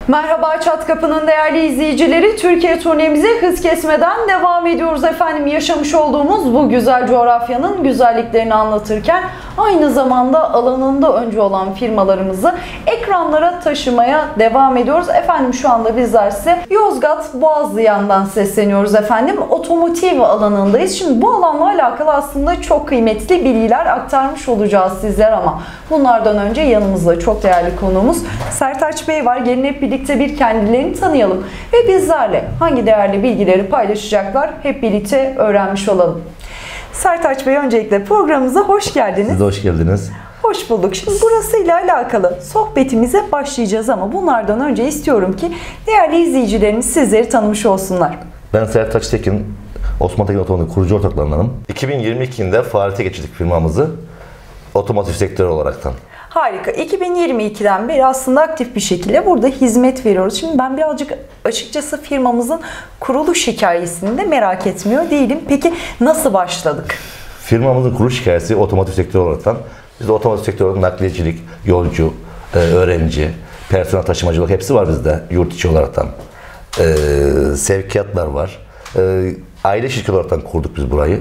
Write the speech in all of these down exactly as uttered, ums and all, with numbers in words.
Merhaba Çat Kapı'nın değerli izleyicileri, Türkiye turnemize hız kesmeden devam ediyoruz efendim. Yaşamış olduğumuz bu güzel coğrafyanın güzelliklerini anlatırken aynı zamanda alanında öncü olan firmalarımızı ekranlara taşımaya devam ediyoruz. Efendim şu anda bizler size Yozgat Boğazlıyan'dan sesleniyoruz efendim. Otomotiv alanındayız. Şimdi bu alanla alakalı aslında çok kıymetli bilgiler aktarmış olacağız sizler ama bunlardan önce yanımızda çok değerli konuğumuz Sertaç Bey var. Gelin hep birlikte bir kendilerini tanıyalım ve bizlerle hangi değerli bilgileri paylaşacaklar hep birlikte öğrenmiş olalım. Sertaç Bey, öncelikle programımıza hoş geldiniz. Siz de hoş geldiniz. Hoş bulduk. Şimdi burasıyla alakalı sohbetimize başlayacağız ama bunlardan önce istiyorum ki değerli izleyicilerimiz sizleri tanımış olsunlar. Ben Sertaç Tekin, Osman Tekin Otomotiv kurucu ortaklarındanım. iki bin yirmi ikide faaliyete geçirdik firmamızı otomotiv sektörü olaraktan. Harika. iki bin yirmi ikiden beri aslında aktif bir şekilde burada hizmet veriyoruz. Şimdi ben birazcık açıkçası firmamızın kuruluş hikayesini de merak etmiyor değilim. Peki nasıl başladık? Firmamızın kuruluş hikayesi otomotiv sektörü olaraktan. Biz de otomotiv sektörü olarak nakliyecilik, yolcu, e, öğrenci, personel taşımacılık hepsi var bizde yurt içi olaraktan. E, sevkiyatlar var. E, aile şirketi olaraktan kurduk biz burayı.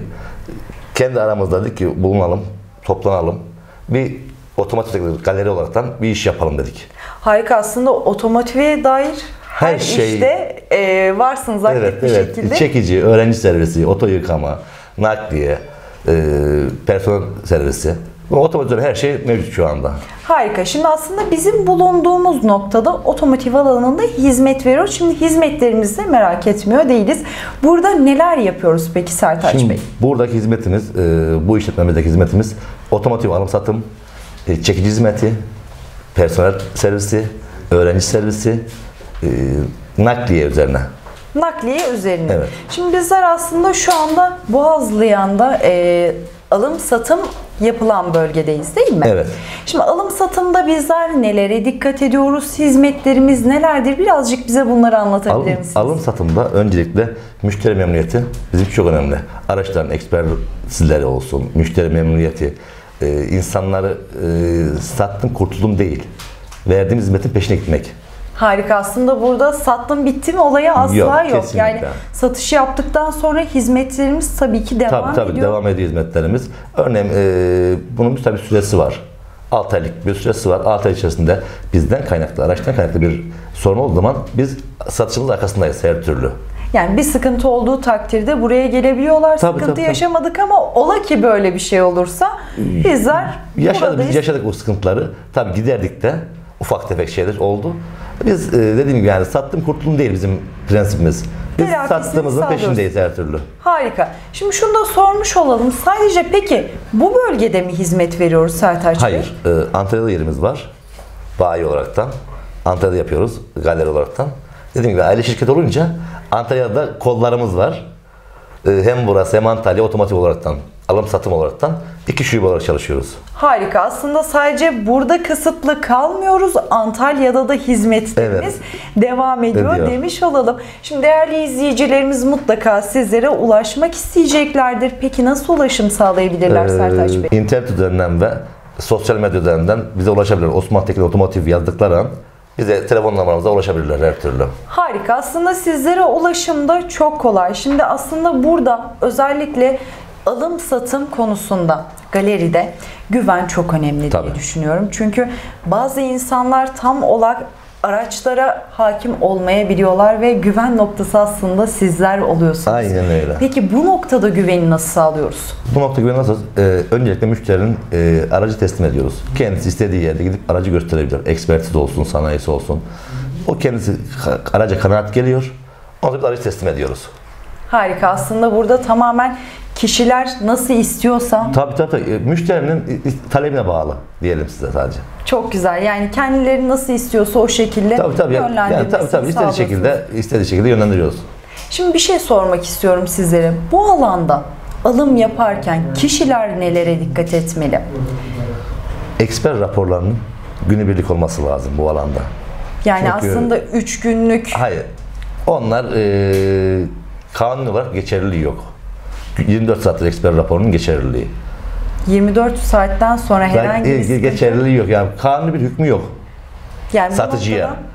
Kendi aramızda dedik ki bulunalım, toplanalım. Bir otomotiv galeri olaraktan bir iş yapalım dedik. Harika, aslında otomotive dair her, her şey, işte e, varsınız aktif evet, bir evet. şekilde. Çekici, öğrenci servisi, oto yıkama, nakliye, e, personel servisi. Otomotiv her şey mevcut şu anda. Harika. Şimdi aslında bizim bulunduğumuz noktada otomotiv alanında hizmet veriyoruz. Şimdi hizmetlerimizi de merak etmiyor değiliz. Burada neler yapıyoruz peki Sertaç Şimdi Bey? buradaki hizmetimiz, e, bu işletmemizdeki hizmetimiz otomotiv alım satım, e, çekici hizmeti, personel servisi, öğrenci servisi, e, nakliye üzerine. Nakliye üzerine. Evet. Şimdi bizler aslında şu anda Boğazlıyan'da e, alım satım yapılan bölgedeyiz değil mi? Evet. Şimdi alım satımda bizler nelere dikkat ediyoruz? Hizmetlerimiz nelerdir? Birazcık bize bunları anlatabilir Alım, misiniz? alım satımda öncelikle müşteri memnuniyeti bizim çok önemli. Araçların ekspertizleri olsun, müşteri memnuniyeti, e, insanları e, sattım kurtuldum değil. Verdiğimiz hizmetin peşine gitmek. Harika, aslında burada sattım bitti mi olayı asla yok. Yok, yok. Yani kesinlikle. satışı yaptıktan sonra hizmetlerimiz tabii ki devam tabii, tabii, ediyor. devam ediyor hizmetlerimiz. Örneğin e, bunun bir tabii süresi var. altı aylık bir süresi var. altı ay içerisinde bizden kaynaklı, araçtan kaynaklı bir sorun olduğu zaman biz satışımız arkasındayız her türlü. Yani bir sıkıntı olduğu takdirde buraya gelebiliyorlar. Tabii, sıkıntı tabii, yaşamadık ama ola ki böyle bir şey olursa bizler Yaşadık, buradayız. biz yaşadık o sıkıntıları. Tabii giderdik de ufak tefek şeyler oldu. Biz e, dediğim gibi yani sattım kurtuldum değil bizim prensibimiz. Biz Telafisini sattığımızın sağlıyoruz. peşindeyiz her türlü. Harika. Şimdi şunu da sormuş olalım. Sadece peki bu bölgede mi hizmet veriyoruz Sertaç Bey? Hayır. E, Antalya'da yerimiz var. Bayi olaraktan. Antalya'da yapıyoruz. Galeri olaraktan. Dediğim gibi aile şirketi olunca Antalya'da kollarımız var. E, hem burası hem Antalya otomotiv olaraktan, alım satım olaraktan iki şube olarak çalışıyoruz. Harika. Aslında sadece burada kısıtlı kalmıyoruz. Antalya'da da hizmetlerimiz Evet. devam ediyor, Ediyor. demiş olalım. Şimdi değerli izleyicilerimiz mutlaka sizlere ulaşmak isteyeceklerdir. Peki nasıl ulaşım sağlayabilirler Sertaç Bey? Ee, İnternet üzerinden ve sosyal medya üzerinden bize ulaşabilirler. Osman Tekin Otomotiv yazdıkları an bize telefon numaramıza ulaşabilirler her türlü. Harika. Aslında sizlere ulaşım da çok kolay. Şimdi aslında burada özellikle alım satım konusunda galeride güven çok önemli diye Tabii. düşünüyorum. Çünkü bazı insanlar tam olarak araçlara hakim olmayabiliyorlar ve güven noktası aslında sizler oluyorsunuz. Aynen öyle. Peki bu noktada güveni nasıl sağlıyoruz? Bu nokta güven nasıl? Ee, öncelikle müşterinin e, aracı teslim ediyoruz. Kendisi istediği yerde gidip aracı gösterebilir. Ekspertiz olsun, sanayisi olsun. O kendisi araca kanaat geliyor. Ondan sonra biz aracı teslim ediyoruz. Harika. Aslında burada tamamen kişiler nasıl istiyorsa. Tabii tabii. tabii. Müşterinin talebine bağlı diyelim size sadece. Çok güzel. Yani kendileri nasıl istiyorsa o şekilde Tabii tabii. Yani, yönlendirmesini tabii tabii. İstediği şekilde, istediği şekilde yönlendiriyoruz. Şimdi bir şey sormak istiyorum sizlere. Bu alanda alım yaparken kişiler nelere dikkat etmeli? Eksper raporlarının günübirlik olması lazım bu alanda. Yani Çünkü- aslında üç günlük. Hayır. Onlar e, kanun olarak geçerliliği yok. yirmi dört saattir eksper raporunun geçerliliği. yirmi dört saatten sonra herhangi bir Yani, sıkıntı. geçerliliği yok. Yani kanuni bir hükmü yok Yani bu satıcıya. noktada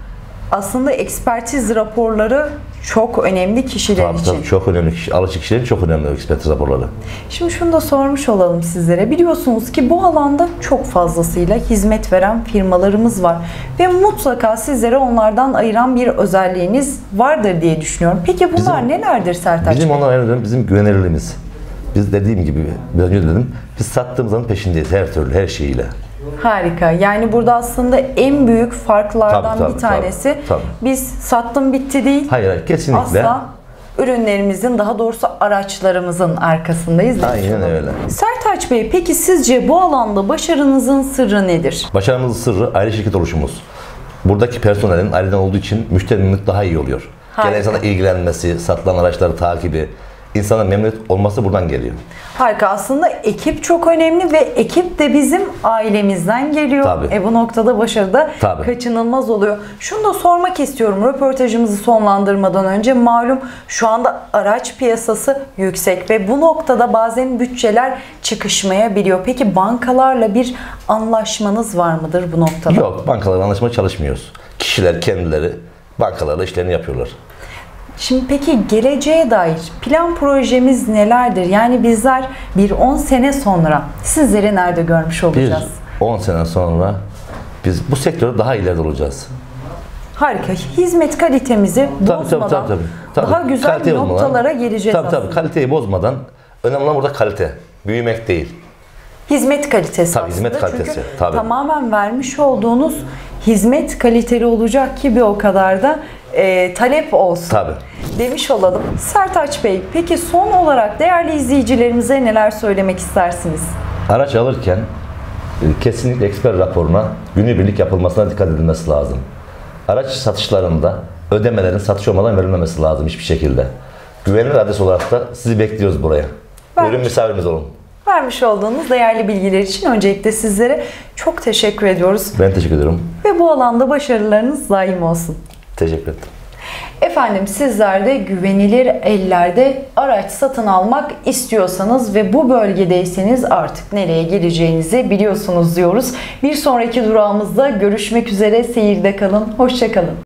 Aslında ekspertiz raporları çok önemli kişiler Tabii, için. tabii, çok önemli kişi, alıcı kişilerin çok önemli ekspertiz raporları. Şimdi şunu da sormuş olalım sizlere. Biliyorsunuz ki bu alanda çok fazlasıyla hizmet veren firmalarımız var. Ve mutlaka sizlere onlardan ayıran bir özelliğiniz vardır diye düşünüyorum. Peki bunlar Bizim- nelerdir Sertaç Bizim Bey? onlar en önemli bizim güvenilirliğimiz. Biz dediğim gibi, biraz önce dedim, biz sattığımızın peşindeyiz her türlü, her şeyiyle. Harika. Yani burada aslında en büyük farklardan Tabii, tabii, bir tanesi tabii, tabii. biz sattım bitti değil. Hayır, hayır, kesinlikle. Asla ürünlerimizin, daha doğrusu araçlarımızın arkasındayız. Aynen öyle. Sertaç Bey, peki sizce bu alanda başarınızın sırrı nedir? Başarımızın sırrı aile şirket oluşumuz. Buradaki personelin aileden olduğu için müşteri memnuniyeti daha iyi oluyor. Harika. Gelen insana ilgilenmesi, satılan araçları takibi, insanın memnuniyet olması buradan geliyor. Harika. Aslında ekip çok önemli ve ekip de bizim ailemizden geliyor. Tabii. E bu noktada başarı da Tabii. kaçınılmaz oluyor. Şunu da sormak istiyorum röportajımızı sonlandırmadan önce. Malum şu anda araç piyasası yüksek ve bu noktada bazen bütçeler çıkışmayabiliyor. Peki bankalarla bir anlaşmanız var mıdır bu noktada? Yok, bankalarla anlaşmaya çalışmıyoruz. Kişiler kendileri bankalarla işlerini yapıyorlar. Şimdi peki geleceğe dair plan projemiz nelerdir? Yani bizler bir on sene sonra sizleri nerede görmüş Bir olacağız? on sene sonra biz bu sektörde daha ileride olacağız. Harika. Hizmet kalitemizi Tabii, bozmadan tabii, tabii, tabii. Tabii. daha güzel Kaliteyi bozmadan- noktalara geleceğiz Tabii aslında. tabii, kaliteyi bozmadan, önemli olan burada kalite. Büyümek değil. Hizmet kalitesi Tabii, aslında. hizmet kalitesi, Çünkü tabii. tamamen vermiş olduğunuz hizmet kaliteli olacak ki bir o kadar da e, talep olsun. Tabii. Demiş olalım. Sertaç Bey, peki son olarak değerli izleyicilerimize neler söylemek istersiniz? Araç alırken e, kesinlikle eksper raporuna günübirlik yapılmasına dikkat edilmesi lazım. Araç satışlarında ödemelerin satış olmadan verilmemesi lazım hiçbir şekilde. Güvenilir adres olarak da sizi bekliyoruz buraya. Ben- Buyurun, misafirimiz olun. Vermiş olduğunuz değerli bilgiler için öncelikle sizlere çok teşekkür ediyoruz. Ben teşekkür ederim. Ve bu alanda başarılarınız daim olsun. Teşekkür ederim. Efendim sizler de güvenilir ellerde araç satın almak istiyorsanız ve bu bölgedeyseniz artık nereye geleceğinizi biliyorsunuz diyoruz. Bir sonraki durağımızda görüşmek üzere. Seyirde kalın. Hoşça kalın.